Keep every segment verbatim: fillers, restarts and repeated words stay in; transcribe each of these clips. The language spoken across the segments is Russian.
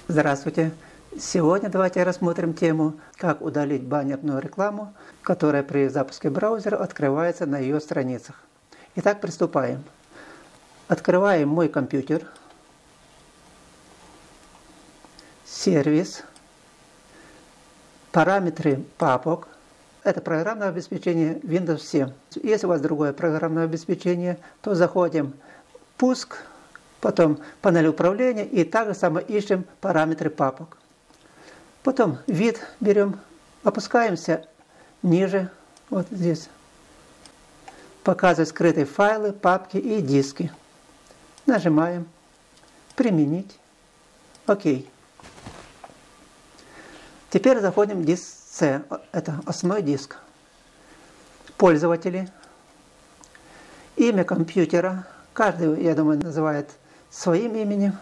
Здравствуйте! Сегодня давайте рассмотрим тему, как удалить баннерную рекламу, которая при запуске браузера открывается на ее страницах. Итак, приступаем. Открываем мой компьютер, сервис, параметры папок. Это программное обеспечение Windows семь. Если у вас другое программное обеспечение, то заходим в «Пуск», потом панель управления и также само ищем параметры папок. Потом вид берем, опускаемся ниже, вот здесь. Показывает скрытые файлы, папки и диски. Нажимаем «Применить». Окей. Теперь заходим в диск С, это основной диск. Пользователи. Имя компьютера. Каждый, я думаю, называет своим именем.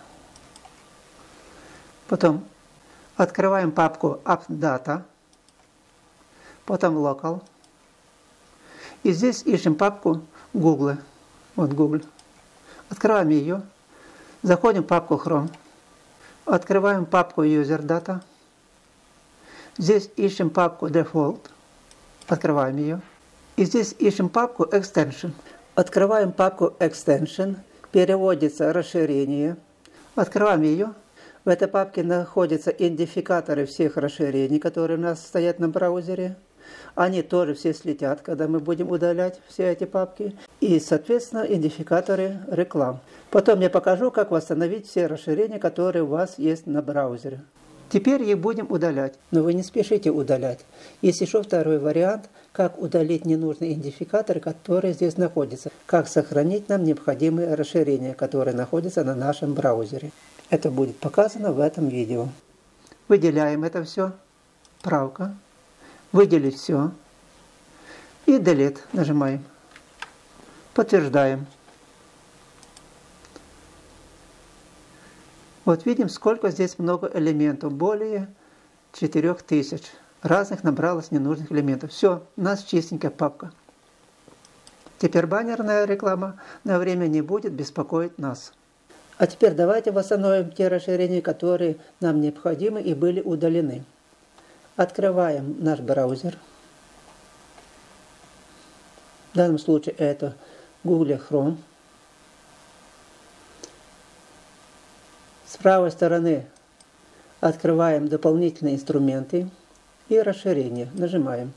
Потом открываем папку AppData. Потом Local. И здесь ищем папку Google. Вот Google. Открываем ее. Заходим в папку Chrome. Открываем папку User Data. Здесь ищем папку Default. Открываем ее. И здесь ищем папку Extension. Открываем папку Extension. Переводится расширение. Открываем ее. В этой папке находятся идентификаторы всех расширений, которые у нас стоят на браузере. Они тоже все слетят, когда мы будем удалять все эти папки. И, соответственно, идентификаторы реклам. Потом я покажу, как восстановить все расширения, которые у вас есть на браузере. Теперь их будем удалять. Но вы не спешите удалять. Есть еще второй вариант, как удалить ненужные идентификаторы, которые здесь находятся. Как сохранить нам необходимые расширения, которые находятся на нашем браузере. Это будет показано в этом видео. Выделяем это все. Правка. Выделить все. И Delete нажимаем. Подтверждаем. Вот видим, сколько здесь много элементов. Более четырёх тысяч. Разных набралось ненужных элементов. Все, у нас чистенькая папка. Теперь баннерная реклама на время не будет беспокоить нас. А теперь давайте восстановим те расширения, которые нам необходимы и были удалены. Открываем наш браузер. В данном случае это Google Chrome. С правой стороны открываем дополнительные инструменты и расширения. Нажимаем.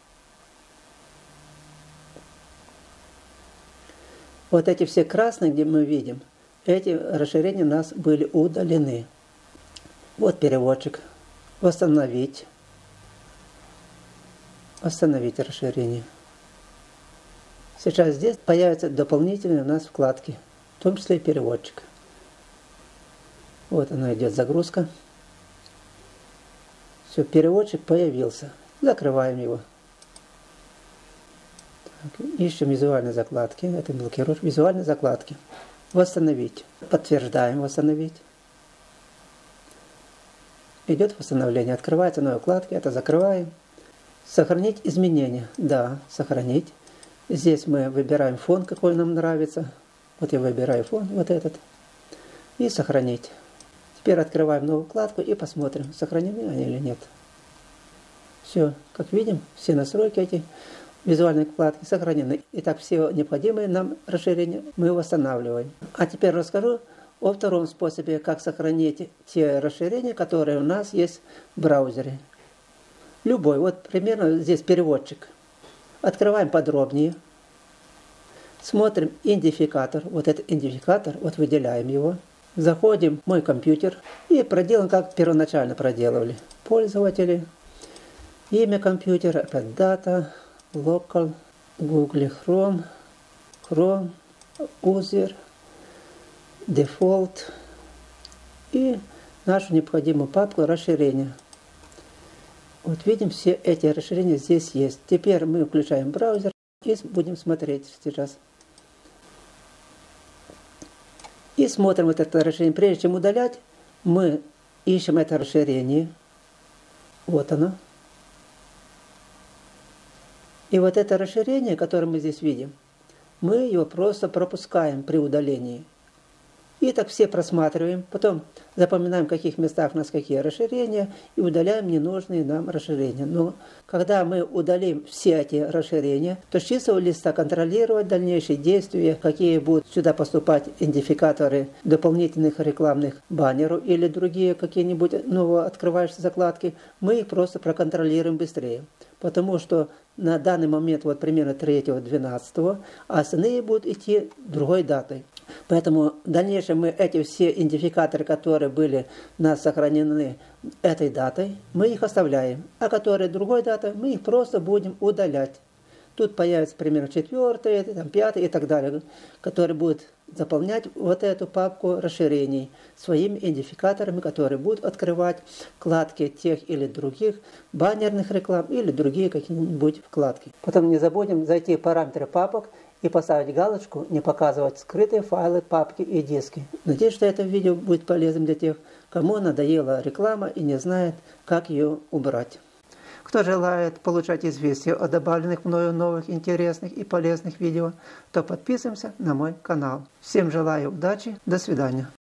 Вот эти все красные, где мы видим, эти расширения у нас были удалены. Вот переводчик. Восстановить. Восстановить расширение. Сейчас здесь появятся дополнительные у нас вкладки, в том числе и переводчик. Вот она идет загрузка. Все, переводчик появился. Закрываем его. Так, ищем визуальные закладки. Это блокируешь. Визуальные закладки. Восстановить. Подтверждаем восстановить. Идет восстановление. Открывается новые вкладки. Это закрываем. Сохранить изменения. Да, сохранить. Здесь мы выбираем фон, какой нам нравится. Вот я выбираю фон, вот этот. И сохранить. Теперь открываем новую вкладку и посмотрим, сохранены они или нет. Все, как видим, все настройки эти визуальные вкладки сохранены. Итак, все необходимые нам расширения мы восстанавливаем. А теперь расскажу о втором способе, как сохранить те расширения, которые у нас есть в браузере. Любой. Вот примерно здесь переводчик. Открываем подробнее. Смотрим идентификатор. Вот этот идентификатор, вот выделяем его. Заходим в мой компьютер и проделаем, как первоначально проделывали. Пользователи, имя компьютера, AppData, Local, Google Chrome, Chrome, User, Default и нашу необходимую папку расширения. Вот видим, все эти расширения здесь есть. Теперь мы включаем браузер и будем смотреть сейчас. И смотрим вот это расширение. Прежде чем удалять, мы ищем это расширение. Вот оно. И вот это расширение, которое мы здесь видим, мы его просто пропускаем при удалении. И так все просматриваем, потом запоминаем, в каких местах у нас какие расширения, и удаляем ненужные нам расширения. Но когда мы удалим все эти расширения, то с чистого листа контролировать дальнейшие действия, какие будут сюда поступать идентификаторы дополнительных рекламных баннеров или другие какие-нибудь новооткрывающиеся закладки, мы их просто проконтролируем быстрее. Потому что на данный момент, вот примерно третьего двенадцатого, а остальные будут идти другой датой. Поэтому в дальнейшем мы эти все идентификаторы, которые были у нас сохранены этой датой, мы их оставляем. А которые другой датой, мы их просто будем удалять. Тут появится примерно четвертый, там, пятый и так далее, который будет заполнять вот эту папку расширений своими идентификаторами, которые будут открывать вкладки тех или других баннерных реклам или другие какие-нибудь вкладки. Потом не забудем зайти в параметры папок и поставить галочку «Не показывать скрытые файлы, папки и диски». Надеюсь, что это видео будет полезным для тех, кому надоела реклама и не знает, как ее убрать. Кто желает получать известия о добавленных мною новых интересных и полезных видео, то подписываемся на мой канал. Всем желаю удачи, до свидания.